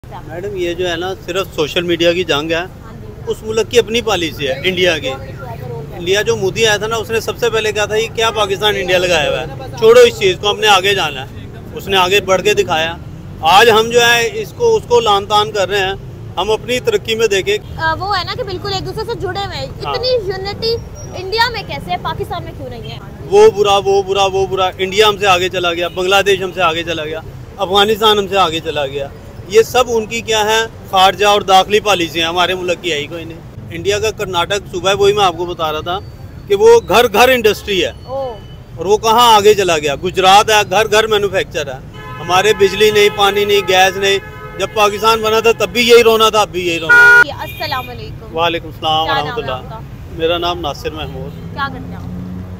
Madam ये जो है ना सिर्फ सोशल मीडिया की जंग है। उस मुल्क की अपनी पॉलिसी है इंडिया की। इंडिया जो मोदी आया था ना, उसने सबसे पहले कहा था कि क्या पाकिस्तान इंडिया लगाया हुआ है, छोड़ो इस चीज़ को, हमने आगे जाना है। उसने आगे बढ़ के दिखाया। आज हम जो है इसको उसको लान तान कर रहे हैं। हम अपनी तरक्की में देखें, वो है ना कि बिल्कुल एक दूसरे से जुड़े हुए हैं। इतनी यूनिटी इंडिया में कैसे है, पाकिस्तान में क्यों नहीं है? वो बुरा वो बुरा वो बुरा, इंडिया हमसे आगे चला गया, बांग्लादेश हमसे आगे चला गया, अफगानिस्तान हमसे आगे चला गया। ये सब उनकी क्या है, खारजा और दाखिली पॉलिसी है। हमारे मुल्क की है ही कोई नहीं। इंडिया का कर्नाटक सूबा है, वही मैं आपको बता रहा था कि वो घर घर इंडस्ट्री है और वो कहाँ आगे चला गया। गुजरात है, घर घर मैन्युफैक्चर है। हमारे बिजली नहीं, पानी नहीं, गैस नहीं। जब पाकिस्तान बना था तब भी यही रोना था, अब भी यही रोना। अस्सलाम वालेकुम। वालेकुम सलाम रहमतुल्लाह। मेरा नाम नासिर महमूद। क्या करते हैं?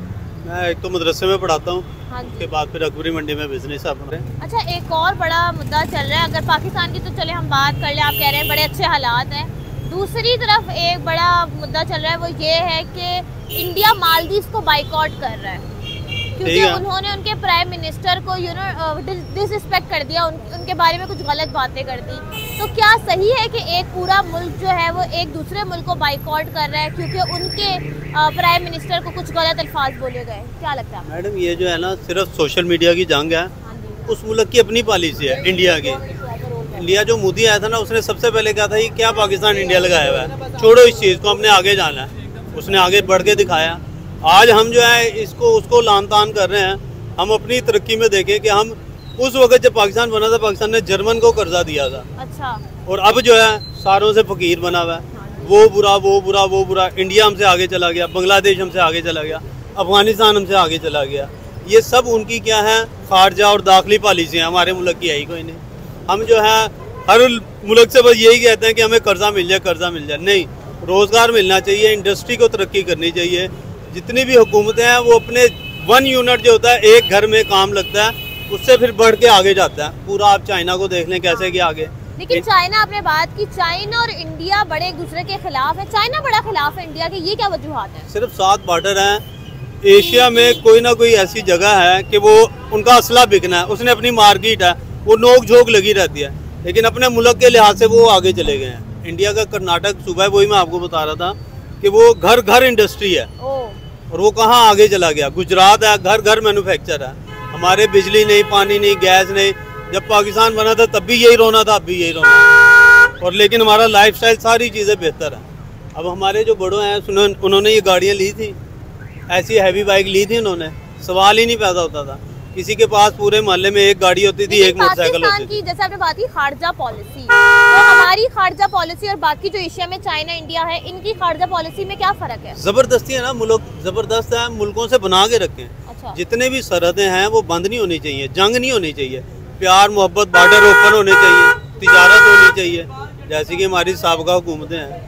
मैं एक तो मदरसे में पढ़ाता हूँ, हाँ उसके बाद फिर अकबरी मंडी में बिजनेस है अपने। अच्छा, एक और बड़ा मुद्दा चल रहा है। अगर पाकिस्तान की तो चले हम बात कर ले, आप कह रहे हैं बड़े अच्छे हालात हैं। दूसरी तरफ एक बड़ा मुद्दा चल रहा है, वो ये है कि इंडिया मालदीव को बाइकआउट कर रहा है क्योंकि उन्होंने उनके प्राइम मिनिस्टर को डिसरिस्पेक्ट कर दिया, उनके बारे में कुछ गलत बातें कर दी। तो क्या सही है कि एक पूरा मुल्क जो है वो एक दूसरे मुल्क को बाइकआउट कर रहा है क्योंकि उनके प्राइम मिनिस्टर को कुछ गलत अल्फाज बोले गए? क्या लगता है मैडम? ये जो है ना सिर्फ सोशल मीडिया की जंग है। उस मुल्क की अपनी पॉलिसी है इंडिया की। इंडिया जो मोदी आया था ना, उसने सबसे पहले कहा था कि क्या पाकिस्तान इंडिया लगाया हुआ है, छोड़ो इस चीज़ को, हमने आगे जाना है। उसने आगे बढ़ के दिखाया। आज हम जो है इसको उसको लान तान कर रहे हैं। हम अपनी तरक्की में देखें कि हम उस वक्त जब पाकिस्तान बना था, पाकिस्तान ने जर्मन को कर्जा दिया था। अच्छा। और अब जो है सारों से फकीर बना हुआ है। वो बुरा वो बुरा वो बुरा, इंडिया हमसे आगे चला गया, बांग्लादेश हमसे आगे चला गया, अफगानिस्तान हमसे आगे चला गया। ये सब उनकी क्या है, खारजा और दाखिली पॉलिसी है। हमारे मुल्क की है ही कोई नहीं। हम जो है हर मुल्क से बस यही कहते हैं कि हमें कर्जा मिल जाए, कर्जा मिल जाए। नहीं, रोज़गार मिलना चाहिए, इंडस्ट्री को तरक्की करनी चाहिए। जितनी भी हुकूमतें हैं वो अपने 1 यूनिट जो होता है, एक घर में काम लगता है, उससे फिर बढ़ के आगे जाता है। पूरा आप चाइना को देख लें कैसे कि आगे। लेकिन चाइना, आपने बात की चाइना और इंडिया बड़े एक दूसरे के खिलाफ है। चाइना बड़ा खिलाफ है इंडिया के, ये क्या वजूहात है? सिर्फ 7 बॉर्डर हैं। एशिया में कोई ना कोई ऐसी जगह है कि वो उनका असला बिकना है। उसने अपनी मार्केट है, वो नोक झोंक लगी रहती है, लेकिन अपने मुल्क के लिहाज से वो आगे चले गए हैं। इंडिया का कर्नाटक सूबा है, वही मैं आपको बता रहा था कि वो घर घर इंडस्ट्री है और वो कहाँ आगे चला गया। गुजरात है, घर घर मैन्युफैक्चर है। हमारे बिजली नहीं, पानी नहीं, गैस नहीं। जब पाकिस्तान बना था तब भी यही रोना था, अब भी यही रोना। और लेकिन हमारा लाइफस्टाइल, सारी चीज़ें बेहतर है। अब हमारे जो बड़ों हैं, उन्होंने ये गाड़ियाँ ली थी, ऐसी हैवी बाइक ली थी उन्होंने, सवाल ही नहीं पैदा होता था। किसी के पास पूरे मोहल्ले में एक गाड़ी होती थी, एक मोटरसाइकिल होती थी। जैसे आपने बात की खारजा पॉलिसी, तो हमारी खारजा पॉलिसी और बाकी जो एशिया में चाइना, इंडिया है, इनकी खारजा पॉलिसी में क्या फर्क है? जबरदस्ती है ना, मुल्क जबरदस्त है, मुल्कों से बना के रखें। अच्छा। जितने भी सरहदें हैं वो बंद नहीं होनी चाहिए, जंग नहीं होनी चाहिए, प्यार मोहब्बत, बॉर्डर ओपन होने चाहिए, तिजारत होनी चाहिए। जैसे कि हमारी साबका हुकूमतें हैं,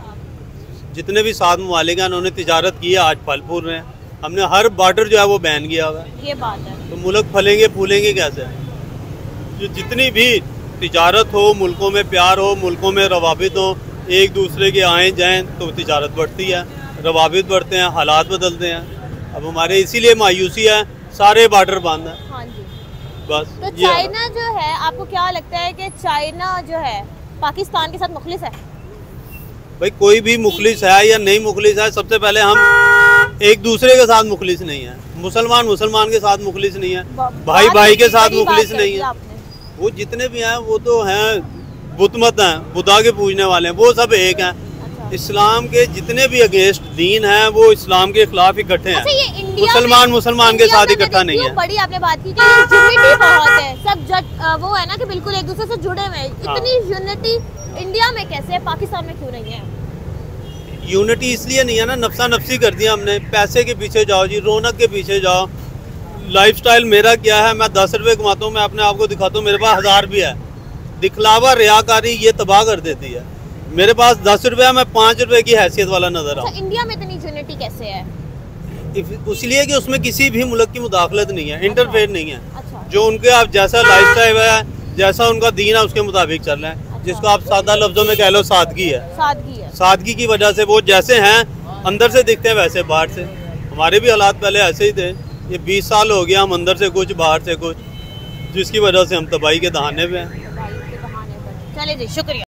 जितने भी 7 ममालिक हैं, उन्होंने तिजारत की है, आज फल फूल रहे हैं। हमने हर बॉर्डर जो है वो बैन किया हुआ है। ये बात है। तो मुल्क फलेंगे फूलेंगे कैसे? जो जितनी भी तिजारत हो, मुल्कों में प्यार हो, मुल्कों में रवाबित हो, एक दूसरे के आए जाएं तो तिजारत बढ़ती है, रवाबित बढ़ते हैं, हालात बदलते हैं। अब हमारे इसीलिए मायूसी है, सारे बॉर्डर बंद हैं। हाँ जी। बस। तो चाइना जो है, आपको क्या लगता है कि चाइना जो है पाकिस्तान के साथ मुखलिस है? भाई कोई भी मुखलिस है या नहीं मुखलिस है, सबसे पहले हम एक दूसरे के साथ मुखलिस नहीं है। मुसलमान मुसलमान के साथ मुखलिस नहीं है, भाई भाई के साथ मुखलिस नहीं है। वो जितने भी हैं वो तो हैं बुतमत हैं, बुद्धा के पूजने वाले हैं, वो सब एक हैं। अच्छा। इस्लाम के जितने भी अगेंस्ट दीन हैं वो इस्लाम के खिलाफ इकट्ठे हैं। अच्छा, मुसलमान मुसलमान के साथ इकट्ठा नहीं है। बड़ी आपने बात की कि यूनिटी बहुत है, सब वो है ना कि बिल्कुल एक दूसरे से जुड़े हुए हैं। इतनी यूनिटी इंडिया में कैसे है, पाकिस्तान में क्यों नहीं है? यूनिटी इसलिए नहीं है ना, नफ्सा नफ्सी कर दिया हमने। पैसे के पीछे जाओ जी, रौनक के पीछे जाओ। लाइफस्टाइल मेरा क्या है, मैं 10 रुपए कमाता हूँ, मैं अपने आप को दिखाता हूँ मेरे पास 1000 भी है। दिखलावा, रियाकारी, ये तबाह कर देती है। मेरे पास 10 रुपये, मैं 5 रुपए की हैसियत वाला नजर आऊँ। इंडिया में इतनी यूनिटी कैसे है? इसलिए कि उसमें किसी भी मुल्क की मुदाखलत नहीं है, इंटरफेयर नहीं है। अच्छा। जो उनके आप जैसा लाइफस्टाइल है, जैसा उनका दीन है, उसके मुताबिक चल रहे हैं। जिसको आप सादा लफ्जों में कह लो, सादगी है। सादगी की वजह से वो जैसे हैं अंदर से दिखते हैं वैसे बाहर से। हमारे भी हालात पहले ऐसे ही थे। ये 20 साल हो गया, हम अंदर से कुछ बाहर से कुछ, जिसकी वजह से हम तबाही के दहाने पे हैं। चले जी, शुक्रिया।